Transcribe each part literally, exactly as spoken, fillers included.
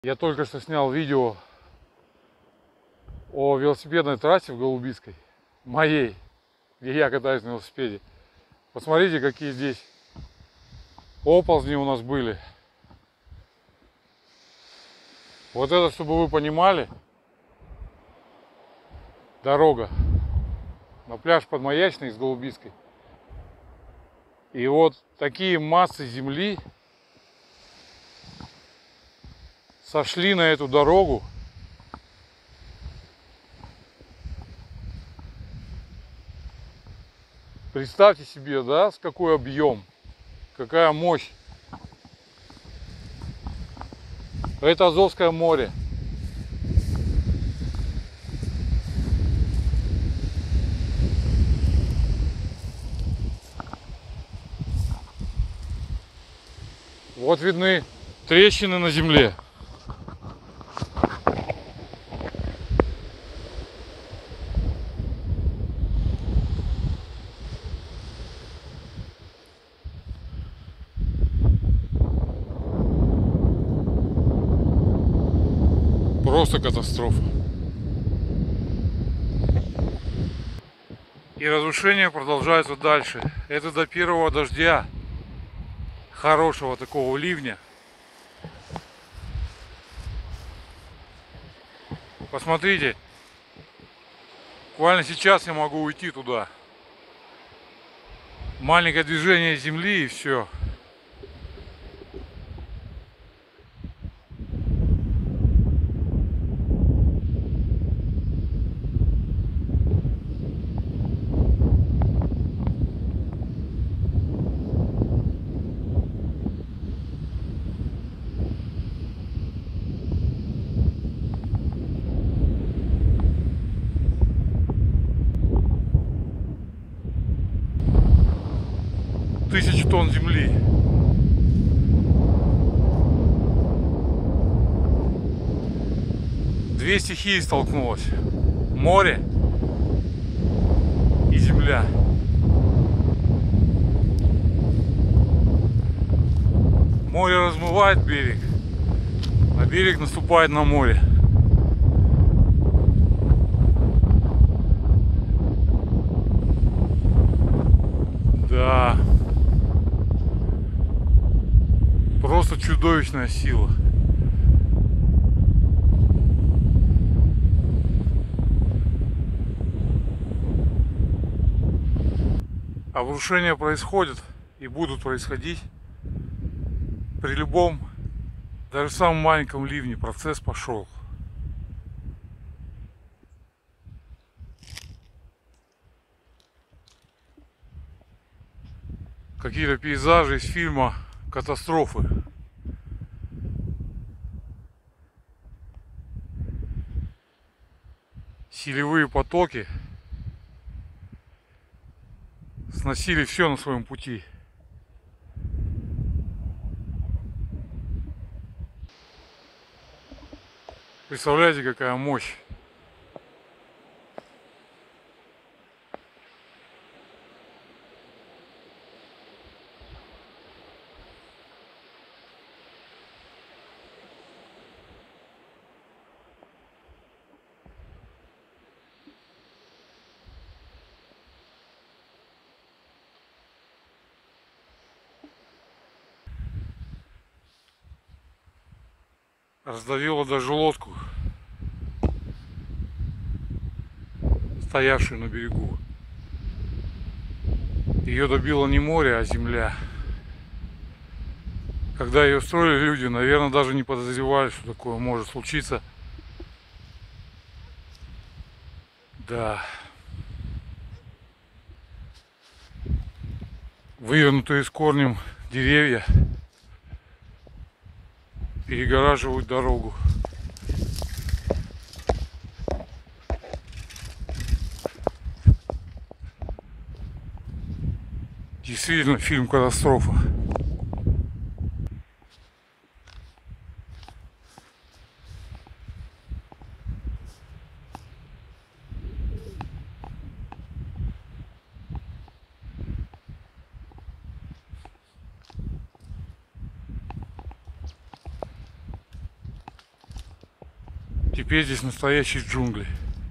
Я только что снял видео о велосипедной трассе в Голубицкой, моей, где я катаюсь на велосипеде. Посмотрите, какие здесь оползни у нас были. Вот это, чтобы вы понимали, дорога на пляж Подмаячный из Голубицкой. И вот такие массы земли сошли на эту дорогу. Представьте себе, да, с какой объем, какая мощь. Это Азовское море. Вот видны трещины на земле. Просто катастрофа. И разрушения продолжаются дальше. Это до первого дождя, хорошего такого ливня. Посмотрите, буквально сейчас я могу уйти туда. Маленькое движение земли и все. Тысячи тонн земли. Две стихии столкнулось. Море и земля. Море размывает берег, а берег наступает на море. Да. Просто чудовищная сила. Обрушения происходят и будут происходить при любом, даже самом маленьком ливне. Процесс пошел. Какие-то пейзажи из фильма «Катастрофы». Селевые потоки сносили все на своем пути. Представляете, какая мощь. Раздавило даже лодку, стоявшую на берегу. Ее добило не море, а земля. Когда ее строили люди, наверное, даже не подозревали, что такое может случиться. Да. Вывернутые с корнем деревья перегораживают дорогу. Действительно, фильм «Катастрофа». Теперь здесь настоящие джунгли.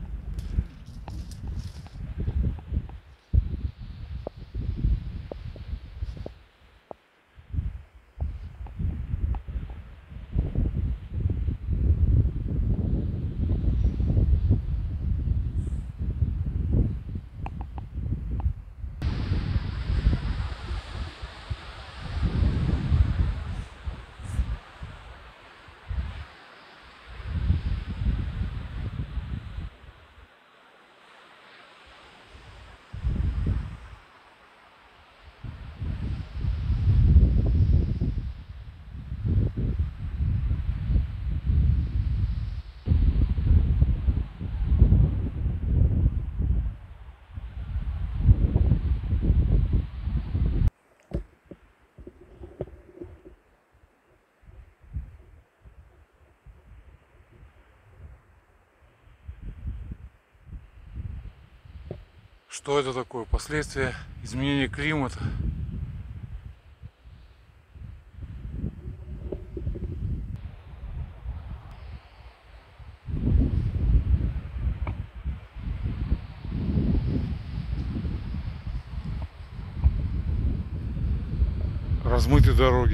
Что это такое? Последствия изменения климата. Размыты дороги.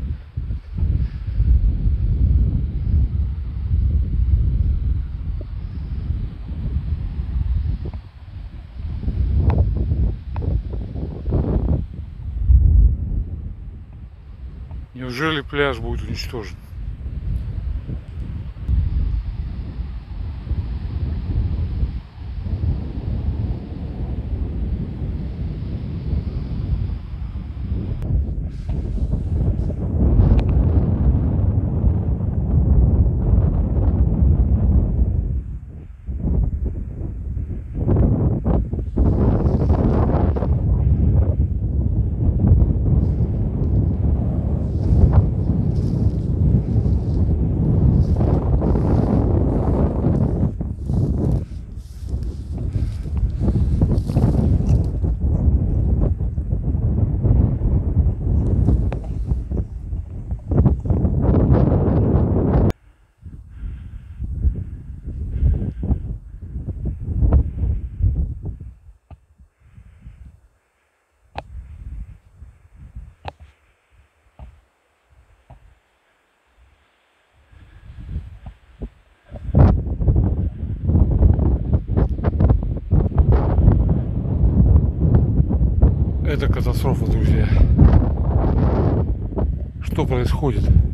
Неужели пляж будет уничтожен? Это катастрофа, друзья. Что происходит?